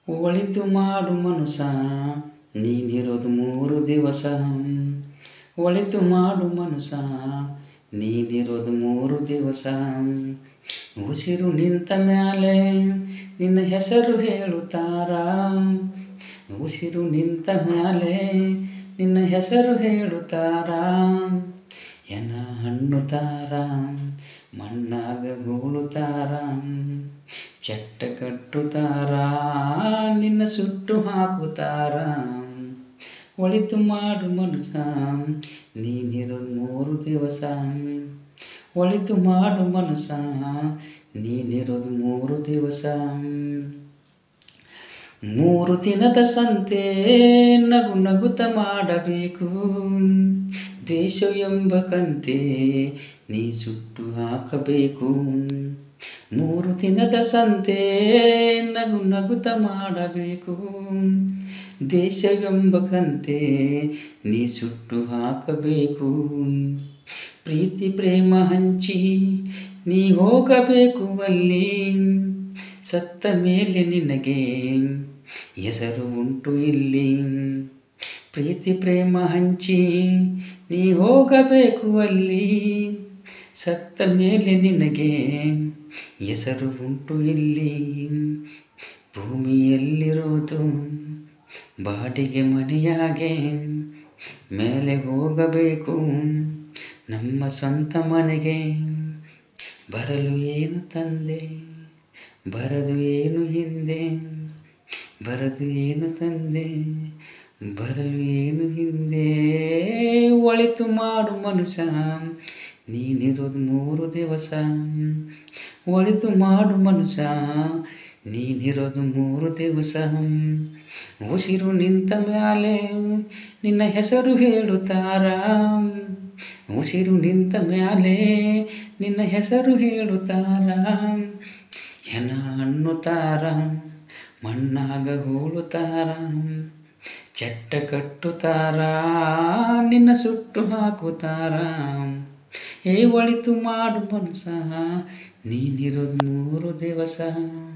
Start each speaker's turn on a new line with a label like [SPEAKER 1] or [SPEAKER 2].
[SPEAKER 1] ಒಳಿತು ಮಾಡು ಮನುಸ ನೀನಿರೋದು 3 ದಿವಸ. ಒಳಿತು ಮಾಡು ಮನುಸ ನೀನಿರೋದು 3 ದಿವಸ. ಉಸಿರು ನಿಂತ ಮ್ಯಾಲೆ ನಿನ್ನ ಹೆಸರು ಹೇಳುತ್ತಾರ. ಉಸಿರು ನಿಂತ ಮ್ಯಾಲೆ ನಿನ್ನ ಹೆಸರು ಹೇಳುತ್ತಾರ. ಎನ ಹಣ್ಣುತ್ತಾರ ಮಣ್ಣಾಗ ಹೂಳುತ್ತಾರ. ಚಟ್ಟ ಕಟ್ಟುತ್ತಾರ ನಿನ್ನ ಸುಟ್ಟು ಹಾಕುತ್ತಾರ. ಒಳಿತು ಮಾಡು ಮನುಸ ನೀನಿರೋದು 3 ದಿವಸ. ಒಳಿತು ಮಾಡು ಮನುಸ ನೀನಿರೋದು 3 ದಿವಸ. 3 ದಿನದ ಸಂತೆ ನಗು ನಗುತ್ತ ಮಾಡಬೇಕು. ದ್ವೇಷ ಎಂಬ ಕಂತೆ ನೀ ಸುಟ್ಟು ಹಾಕಬೇಕು. 3 ದಿನದ ಸಂತೆ ನಗು ನಗುತ್ತ ಮಾಡಬೇಕು. ದ್ವೇಷ ಎಂಬ ಕಂತೆ ನೀ ಸುಟ್ಟು ಹಾಕಬೇಕು. ಪ್ರೀತಿ ಪ್ರೇಮ ಹಂಚಿ ನೀ ಹೋಗಬೇಕು ಅಲ್ಲಿ. ಸತ್ತ ಮೇಲೆ ನಿನಗೆ ಹೆಸರು ಉಂಟು ಇಲ್ಲಿ. ಪ್ರೀತಿ ಪ್ರೇಮ ಹಂಚಿ ನೀ ಹೋಗಬೇಕು ಅಲ್ಲಿ. ಸತ್ತ ಮೇಲೆ ನಿನಗೆ ಹೆಸರು ಉಂಟು ಇಲ್ಲಿ. ಭೂಮಿಯಲ್ಲಿರೋದು ಬಾಡಿಗೆ ಮನೆಯಾಗೆ. ಮೇಲೆ ಹೋಗಬೇಕು ನಮ್ಮ ಸ್ವಂತ ಮನೆಗೆ. ಬರಲು ಏನು ತಂದೆ ಬರದು ಏನು ಹಿಂದೆ. ಬರದು ಏನು ತಂದೆ ಬರಲು ಏನು ಹಿಂದೆ. ಒಳಿತು ಮಾಡು ಮನುಷ್ಯ ನೀನಿರೋದು 3 ದಿವಸ. ಒಳಿತು ಮಾಡು ಮನುಷ್ಯ ನೀನಿರೋದು 3 ದಿವಸ. ಉಸಿರು ನಿಂತ ಮ್ಯಾಲೆ ನಿನ್ನ ಹೆಸರು ಹೇಳುತ್ತಾರ. ಉಸಿರು ನಿಂತ ಮ್ಯಾಲೆ ನಿನ್ನ ಹೆಸರು ಹೇಳುತ್ತಾರ. ಹೆಣ ಹಣ್ಣುತ್ತಾರ ಮಣ್ಣಾಗ ಹೂಳುತ್ತಾರ. ಚಟ್ಟ ಕಟ್ಟುತ್ತಾರ ನಿನ್ನ ಸುಟ್ಟು ಹಾಕುತ್ತಾರ. ಒಳಿತು ಮಾಡು ಮನುಸ ನೀನಿರೋದು 3 ದಿವಸ.